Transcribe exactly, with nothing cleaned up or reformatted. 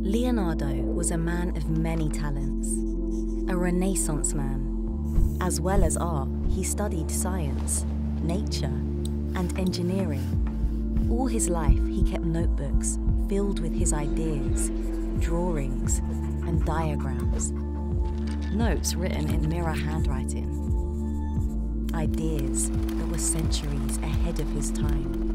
Leonardo was a man of many talents, a Renaissance man. As well as art, he studied science, nature, and engineering. All his life, he kept notebooks filled with his ideas, drawings, and diagrams. Notes written in mirror handwriting. Ideas that were centuries ahead of his time.